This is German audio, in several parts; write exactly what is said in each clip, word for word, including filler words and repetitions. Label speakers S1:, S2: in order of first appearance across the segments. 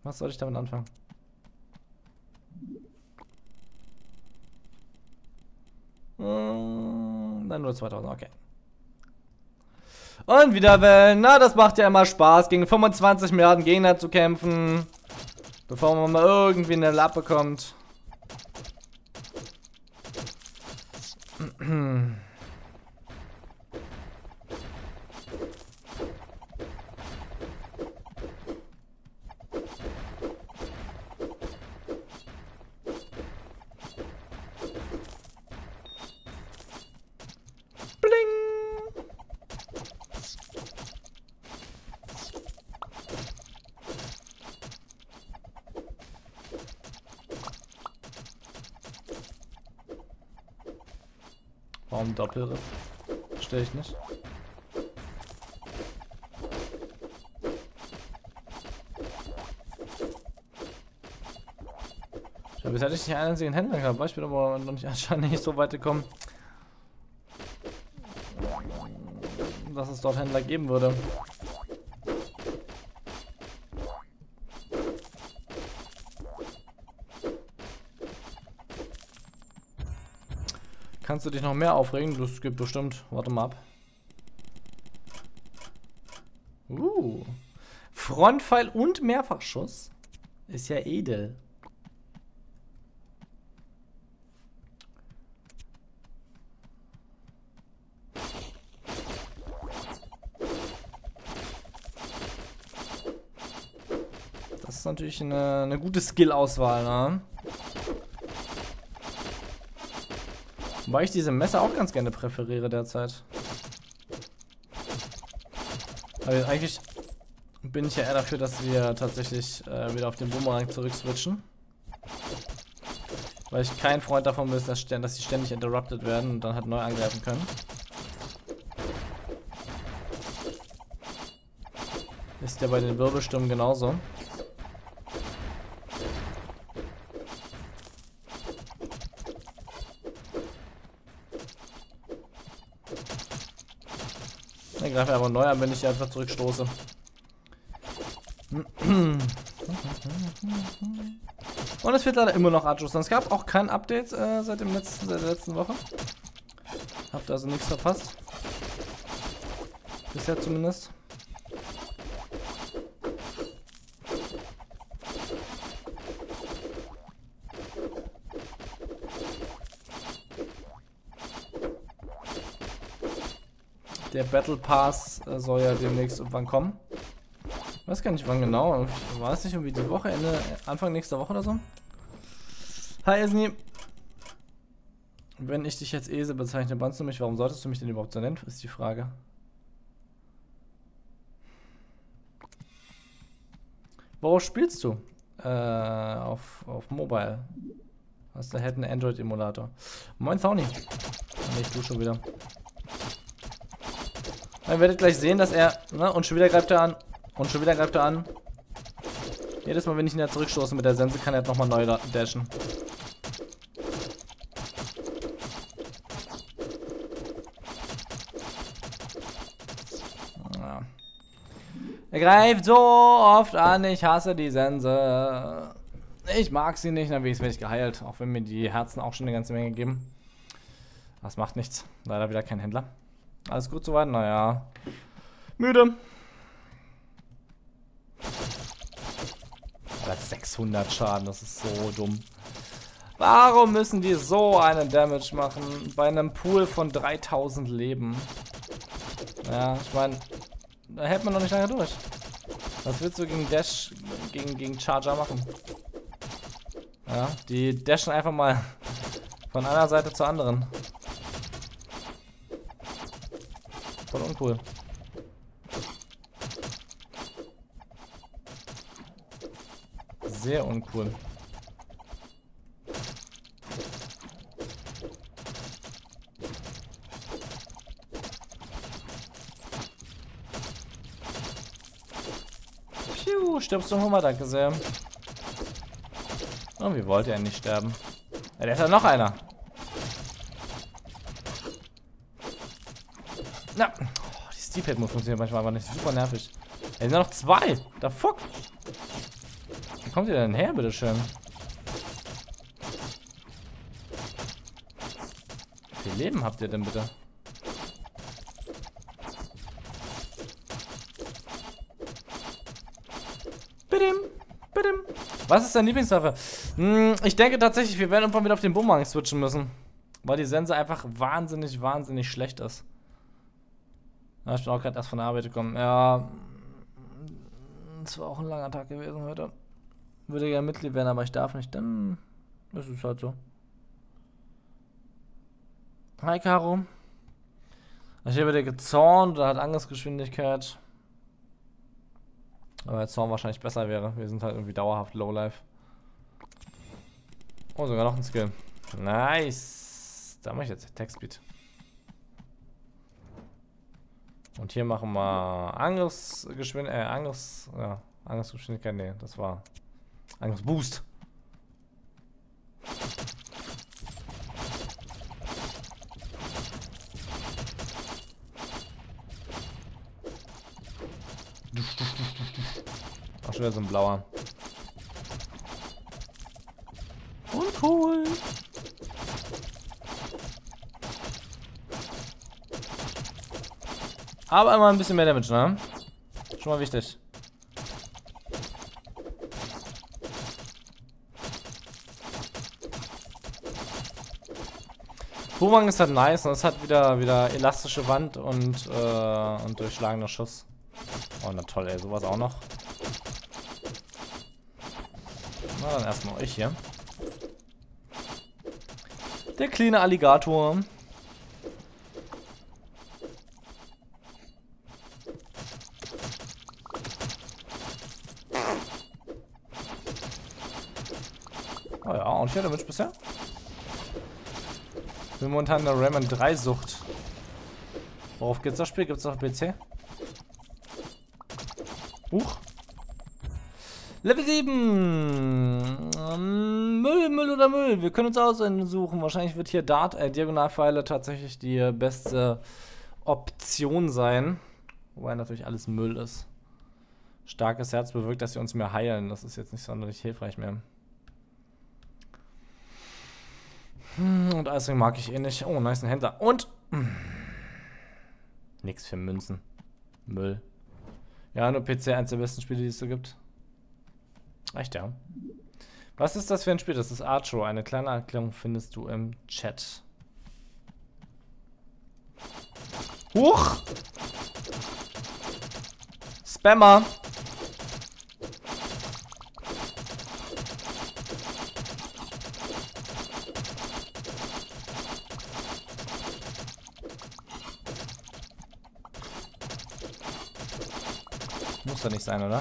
S1: Was soll ich damit anfangen? Hm, dann nur zweitausend, okay. Und wieder Wellen. Na, das macht ja immer Spaß, gegen fünfundzwanzig Milliarden Gegner zu kämpfen. Bevor man mal irgendwie eine Lappe kommt. Warum Doppelripp? Verstehe ich nicht. Ich habe bisher nicht einen einzigen Händler gehabt, weil ich bin aber noch nicht anscheinend nicht so weit gekommen, dass es dort Händler geben würde. Kannst du dich noch mehr aufregen? Das gibt bestimmt. Warte mal ab. Uh. Frontpfeil und Mehrfachschuss. Ist ja edel. Das ist natürlich eine, eine gute Skill-Auswahl, ne? Wobei ich diese Messer auch ganz gerne präferiere derzeit. Aber eigentlich bin ich ja eher dafür, dass wir tatsächlich äh, wieder auf den Boomerang zurück switchen. Weil ich kein Freund davon bin, dass, dass sie ständig interrupted werden und dann halt neu angreifen können. Ist ja bei den Wirbelstürmen genauso. Ich greife aber neu an, wenn ich einfach zurückstoße. Und es fehlt leider immer noch Archus. Es gab auch kein Update äh, seit, dem letzten, seit der letzten Woche. Habt also nichts verpasst. Bisher zumindest. Der Battle Pass äh, soll ja demnächst irgendwann kommen. Ich weiß gar nicht wann genau. War es nicht irgendwie die Woche, Ende, Anfang nächster Woche oder so? Hi Esni. Wenn ich dich jetzt Ese bezeichne, bannst du mich? Warum solltest du mich denn überhaupt so nennen? Ist die Frage. Worauf spielst du? Äh, auf, auf Mobile. Hast du halt einen Android-Emulator. Moin Thorny. Nee, ich tu schon wieder. Ihr werdet gleich sehen, dass er, ne, und schon wieder greift er an, und schon wieder greift er an. Jedes Mal, wenn ich ihn ja zurückstoße mit der Sense, kann er nochmal neu dashen. Ja. Er greift so oft an, ich hasse die Sense. Ich mag sie nicht, dann werde ich geheilt, auch wenn mir die Herzen auch schon eine ganze Menge geben. Das macht nichts, leider wieder kein Händler. Alles gut soweit? Naja. Müde. Das sechshundert Schaden, das ist so dumm. Warum müssen die so einen Damage machen? Bei einem Pool von dreitausend Leben. Ja, ich meine, da hält man noch nicht lange durch. Was willst du gegen Dash, gegen, gegen Charger machen? Ja, die dashen einfach mal von einer Seite zur anderen. Voll uncool. Sehr uncool. Piu, stirbst du nochmal, danke sehr. Oh, wie wollte er nicht sterben? Ja, der ist ja noch einer. Na, oh, die Steep-Hit-Move funktioniert manchmal aber nicht. Super nervig. Es sind ja noch zwei. Da fuck. kommt ihr denn her, bitteschön? Wie viel Leben habt ihr denn bitte? Bidim, bidim. Was ist deine Lieblingswaffe? Hm, ich denke tatsächlich, wir werden irgendwann wieder auf den Bumerang switchen müssen. Weil die Sense einfach wahnsinnig, wahnsinnig schlecht ist. Ja, ich bin auch gerade erst von der Arbeit gekommen. Ja, es war auch ein langer Tag gewesen heute. Würde gerne Mitglied werden, aber ich darf nicht. Dann ist es halt so. Hi, Caro. Ich habe dir gezornt oder hat Angriffsgeschwindigkeit. Aber der Zorn wahrscheinlich besser wäre. Wir sind halt irgendwie dauerhaft Lowlife. Oh, sogar noch ein Skill. Nice. Da mache ich jetzt Attack-Speed. Und hier machen wir Angriffsgeschwindigkeit. Äh, Angriffs. Ja, Angriffsgeschwindigkeit. Nee, das war Angriffsboost. Auch schon wieder so ein blauer. Und cool. Aber immer ein bisschen mehr Damage, ne? Schon mal wichtig. Boomerang ist halt nice und es hat wieder wieder elastische Wand und, äh, und durchschlagender Schuss. Oh, na toll, ey, sowas auch noch. Na, dann erstmal euch hier. Der kleine Alligator. Oh ja, und hier Damage bisher. Ich bin momentan in der Rayman drei Sucht. Worauf geht's das Spiel? Gibt's noch P C? Huch. Level sieben. Ähm, Müll, Müll oder Müll. Wir können uns aussuchen. Wahrscheinlich wird hier Dart, äh, Diagonalpfeile tatsächlich die beste Option sein. Wobei natürlich alles Müll ist. Starkes Herz bewirkt, dass sie uns mehr heilen. Das ist jetzt nicht sonderlich hilfreich mehr. Und Eisring mag ich eh nicht. Oh, nice, ein Händler. Und nix für Münzen. Müll. Ja, nur P C, eins der besten Spiele, die es so gibt. Echt, ja. Was ist das für ein Spiel? Das ist Archo. Eine kleine Erklärung findest du im Chat. Huch! Spammer! Muss doch nicht sein, oder?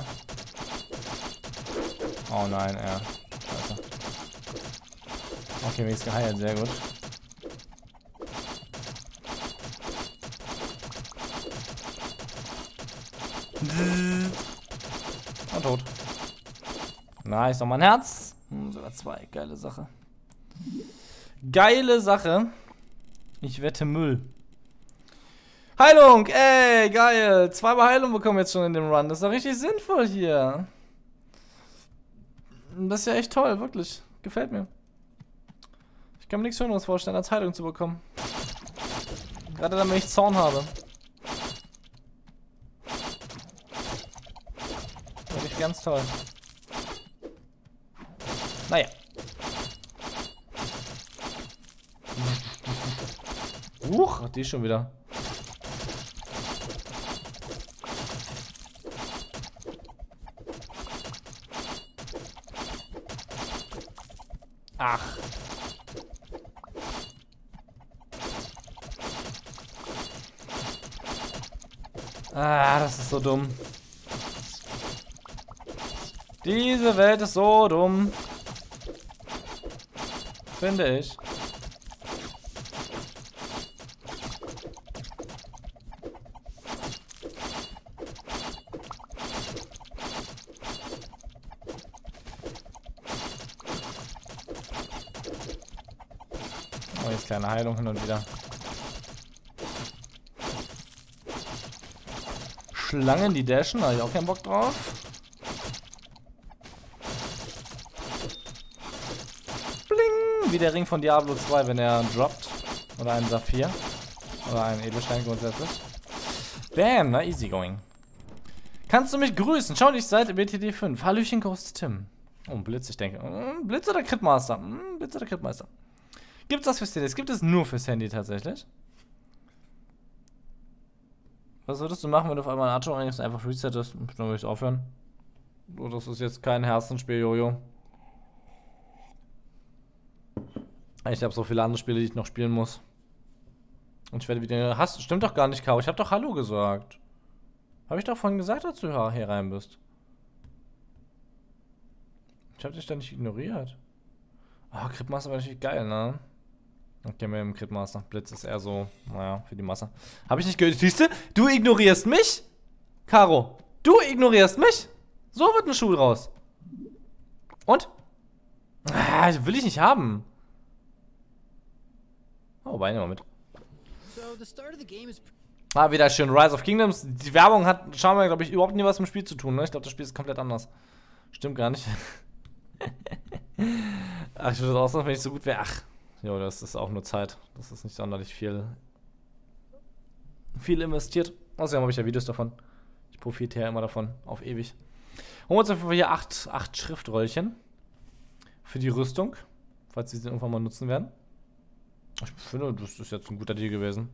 S1: Oh nein, ja. Scheiße. Okay, mir ist geheilt, sehr gut. Und tot. Nice, noch mal ein Herz. Hm, sogar zwei, geile Sache. Geile Sache. Ich wette Müll. Heilung, ey, geil. Zweimal Heilung bekommen wir jetzt schon in dem Run. Das ist doch richtig sinnvoll hier. Das ist ja echt toll, wirklich. Gefällt mir. Ich kann mir nichts Schöneres vorstellen, als Heilung zu bekommen. Gerade dann, wenn ich Zorn habe. Wirklich ganz toll. Naja. Huch, die schon wieder. Ach. Ah, das ist so dumm. Diese Welt ist so dumm. Finde ich. Oh, jetzt kleine Heilung hin und wieder. Schlangen, die dashen, da habe ich auch keinen Bock drauf. wie der Ring von Diablo zwei, wenn er droppt. Oder ein Saphir. Oder ein Edelstein grundsätzlich. Bam, na easy going. Kannst du mich grüßen? Schau dich seit B T D fünf. Hallöchen, Ghost Tim. Oh, Blitz, ich denke. Mm, Blitz oder Critmaster? Mm, Blitz oder Critmaster? Gibt es das fürs Handy? Es gibt es nur fürs Handy tatsächlich. Was würdest du machen, wenn du auf einmal ein Archer eigentlich einfach resettest? Dann würde ich aufhören. Oh, das ist jetzt kein Herzensspiel, Jojo. Ich habe so viele andere Spiele, die ich noch spielen muss. Und ich werde wieder... Hast, stimmt doch gar nicht, Caro. Ich habe doch Hallo gesagt. Habe ich doch vorhin gesagt, dass du hier rein bist. Ich habe dich da nicht ignoriert. Ah, oh, Critmaster war natürlich geil, ne? Okay, mit dem Critmaster. Blitz ist eher so, naja, für die Masse. Habe ich nicht gehört. Siehst du? Du ignorierst mich? Caro, du ignorierst mich? So wird ein Schuh raus. Und? Ah, will ich nicht haben. Oh, Beine mal mit. Ah, wieder schön. Rise of Kingdoms. Die Werbung hat, schauen wir, glaube ich, überhaupt nie was mit dem Spiel zu tun, ne? Ich glaube, das Spiel ist komplett anders. Stimmt gar nicht. Ach, ich würde das auch sagen, wenn ich so gut wäre. Ach, jo, das ist auch nur Zeit. Das ist nicht sonderlich viel. Viel investiert. Außerdem habe ich ja Videos davon. Ich profitiere ja immer davon. Auf ewig. Holen wir uns einfach hier acht, acht Schriftröllchen. Für die Rüstung. Falls sie sie irgendwann mal nutzen werden. Ich finde, das ist jetzt ein guter Deal gewesen.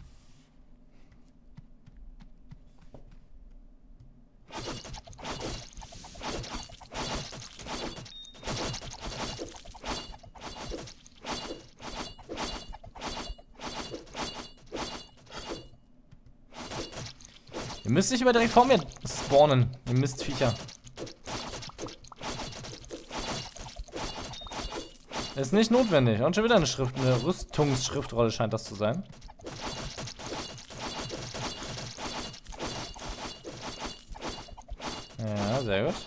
S1: Ihr müsst nicht immer direkt vor mir spawnen, ihr Mistviecher. Ist nicht notwendig. Und schon wieder eine Schrift, eine Rüstungsschriftrolle scheint das zu sein. Ja, sehr gut.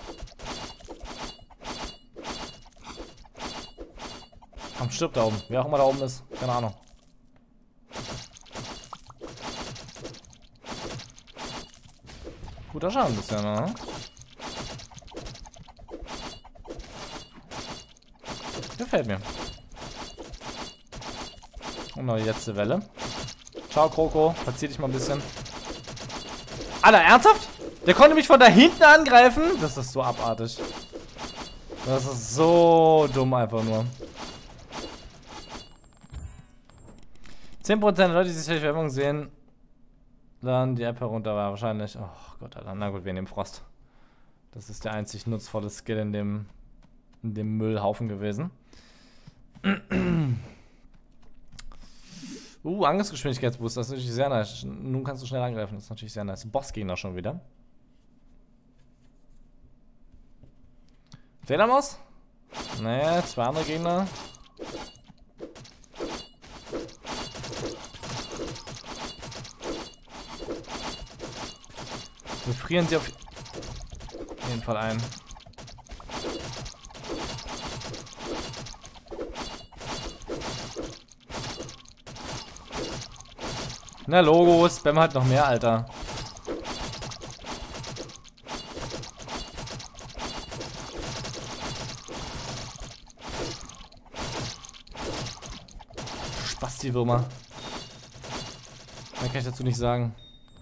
S1: Komm, stirbt da oben. Wer auch immer da oben ist. Keine Ahnung. Guter Schaden bisher, ne? Gefällt mir. Und noch die letzte Welle. Ciao, Kroko. Verzieh dich mal ein bisschen. Alter, ernsthaft? Der konnte mich von da hinten angreifen? Das ist so abartig. Das ist so dumm einfach nur. zehn Prozent der Leute, die sich die Werbung sehen, laden die App herunter, war wahrscheinlich. Oh Gott, Alter. Na gut, wir nehmen Frost. Das ist der einzig nutzvolle Skill in dem, in dem Müllhaufen gewesen. uh, Angriffsgeschwindigkeitsboost, das ist natürlich sehr nice. Nun kannst du schnell angreifen, das ist natürlich sehr nice. Bossgegner schon wieder. Fledermaus? Nee, zwei andere Gegner. Wir frieren sie auf jeden Fall ein. Na Logo, Spam halt noch mehr, Alter. Spasti-Würmer. Mehr kann ich dazu nicht sagen.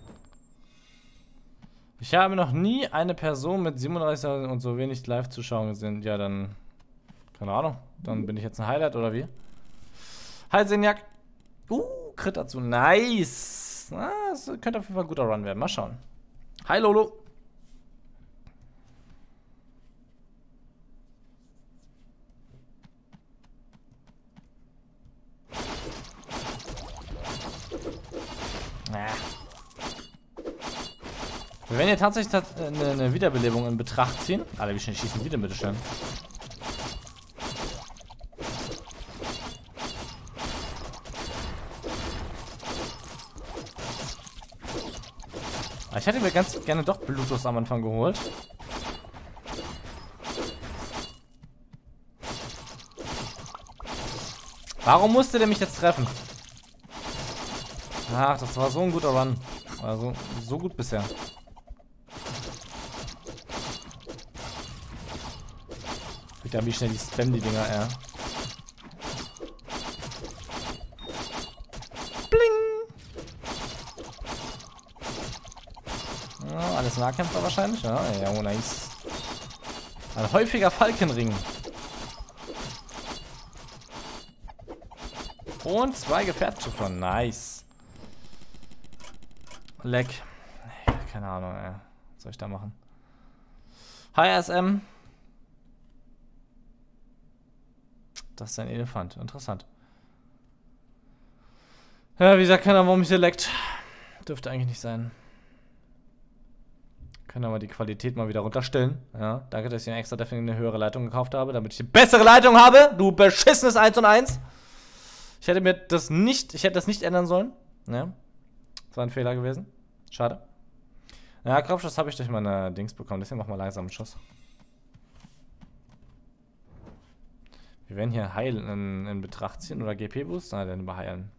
S1: Ich habe noch nie eine Person mit siebenunddreißig und so wenig Live-Zuschauern gesehen. Ja, dann... Keine Ahnung. Dann bin ich jetzt ein Highlight, oder wie? Hi, Senjak. Uh, Crit dazu. Nice. Na, das könnte auf jeden Fall ein guter Run werden. Mal schauen. Hi, Lolo. Ah. Wir werden hier tatsächlich tats eine, eine Wiederbelebung in Betracht ziehen. Alter, wie schnell schießen die denn bitte schön? Ich hätte mir ganz gerne doch Bluetooth am Anfang geholt. Warum musste der mich jetzt treffen? Ach, das war so ein guter Run. Also, so gut bisher. Guck da, wie schnell die spammen, die Dinger, ja. alles Nahkämpfer wahrscheinlich. Ja, ja, oh, nice. Ein häufiger Falkenring. Und zwei Gefährtschiffe. Nice. Leck. Keine Ahnung, ey. Was soll ich da machen? Hi S M. Das ist ein Elefant. Interessant. Ja, wie gesagt, keine Ahnung, warum mich hier leckt. Dürfte eigentlich nicht sein. Können aber die Qualität mal wieder runterstellen. Ja, danke, dass ich extra dafür eine höhere Leitung gekauft habe, damit ich eine bessere Leitung habe. Du beschissenes eins und eins. Ich hätte mir das nicht, ich hätte das nicht ändern sollen. Ja, das war ein Fehler gewesen. Schade. Ja, Kopfschuss habe ich durch meine Dings bekommen. Deswegen mach mal langsam einen Schuss. Wir werden hier Heilen in, in Betracht ziehen oder G P-Boost. Nein, dann überheilen.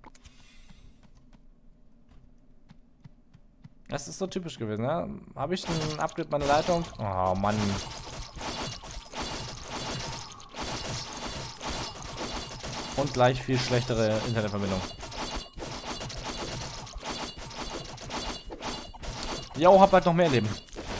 S1: Das ist so typisch gewesen, ja? Habe ich ein Upgrade meiner Leitung? Oh, Mann. Und gleich viel schlechtere Internetverbindung. Jo, hab halt noch mehr Leben.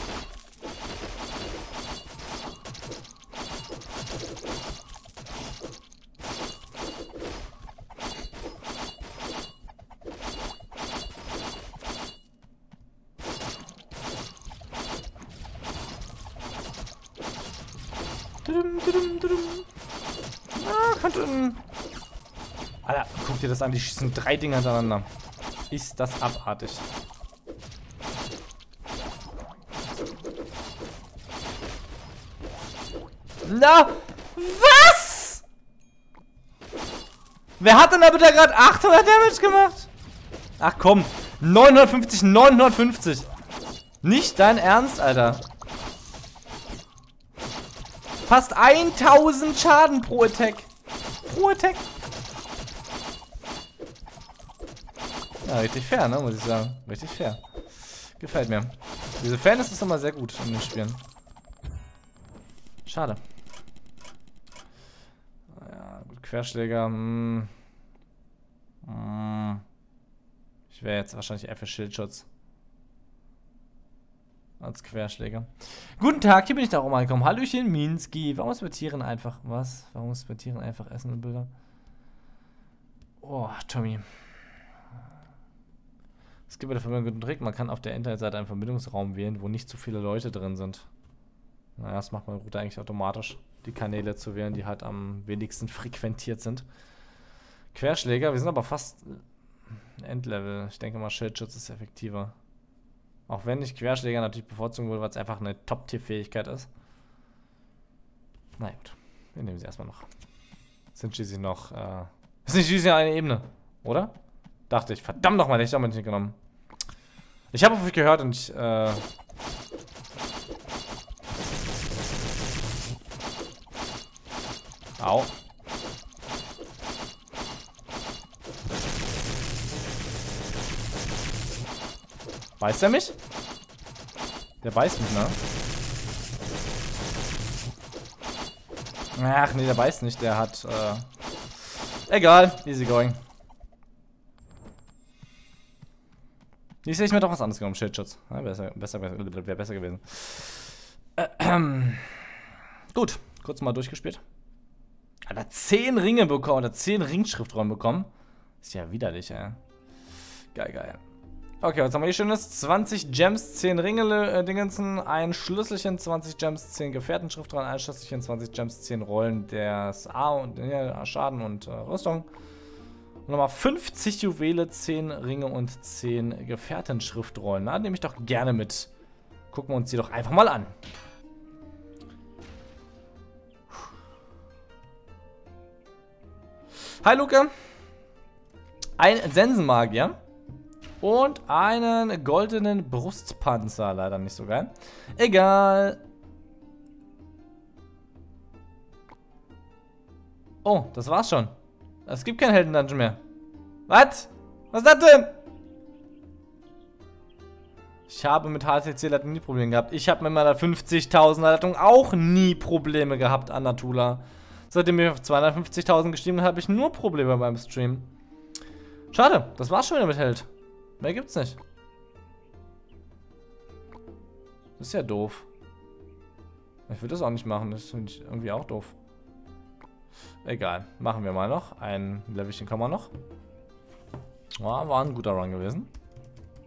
S1: Ah, könnte... Alter, guck dir das an, die schießen drei Dinger hintereinander. Ist das abartig. Na, was? Wer hat denn da bitte gerade achthundert Damage gemacht? Ach komm, neunhundertfünfzig, neunhundertfünfzig. Nicht dein Ernst, Alter. Fast tausend Schaden pro Attack. Pro Attack. Ja, richtig fair, ne, muss ich sagen. Richtig fair. Gefällt mir. Diese Fairness ist immer sehr gut in den Spielen. Schade. Ja, gut, Querschläger. Hm. Hm. Ich wäre jetzt wahrscheinlich eher für Schildschutz. Als Querschläger. Guten Tag, hier bin ich da auch mal gekommen. Hallöchen, Minski. Warum ist bei Tieren einfach... Was? Warum ist bei Tieren einfach Essen und Bilder? Oh, Tommy. Es gibt bei der Verbindung einen guten Trick. Man kann auf der Internetseite einen Verbindungsraum wählen, wo nicht zu viele Leute drin sind. Naja, das macht mein Router eigentlich automatisch, die Kanäle zu wählen, die halt am wenigsten frequentiert sind. Querschläger, wir sind aber fast Endlevel. Ich denke mal, Schildschutz ist effektiver. Auch wenn ich Querschläger natürlich bevorzugen würde, weil es einfach eine Top-Tier-Fähigkeit ist. Na gut, wir nehmen sie erstmal noch. Sind schließlich noch, äh... Ist nicht schließlich eine Ebene, oder? Dachte ich. Verdammt nochmal, hätte ich auch mal nicht genommen. Ich habe auf euch gehört und ich, äh... Au. Beißt er mich? Der beißt mich, ne? Ach nee, der beißt nicht. Der hat, äh... Egal, easy going. Jetzt hätte ich mir doch was anderes genommen. Schildschutz. Ja, besser, besser, besser, wäre besser gewesen. Ähm, gut, kurz mal durchgespielt. Alter, zehn Ringe bekommen, oder zehn Ringschriftrollen bekommen. Ist ja widerlich, ey. Geil, geil. Okay, was haben wir hier schönes? zwanzig Gems, zehn Ringe, äh, Dingensen, ein Schlüsselchen, zwanzig Gems, zehn Gefährtenschriftrollen, ein Schlüsselchen, zwanzig Gems, zehn Rollen des A und ja, Schaden und äh, Rüstung. Und nochmal fünfzig Juwele, zehn Ringe und zehn Gefährtenschriftrollen. Na, nehme ich doch gerne mit. Gucken wir uns die doch einfach mal an. Hi Luke. Ein Sensenmagier. Und einen goldenen Brustpanzer. Leider nicht so geil. Egal. Oh, das war's schon. Es gibt keinen Helden-Dungeon mehr. Was? Was ist das denn? Ich habe mit H T C-Leitung nie Probleme gehabt. Ich habe mit meiner fünfzigtausender Leitung auch nie Probleme gehabt an Natula. Seitdem ich auf zweihundertfünfzigtausend gestiegen bin, habe ich nur Probleme beim Stream. Schade, das war's schon wieder mit Held. Mehr gibt's nicht. Das ist ja doof. Ich würde das auch nicht machen. Das finde ich irgendwie auch doof. Egal. Machen wir mal noch. Ein Levelchen kommen wir noch. Ja, war ein guter Run gewesen.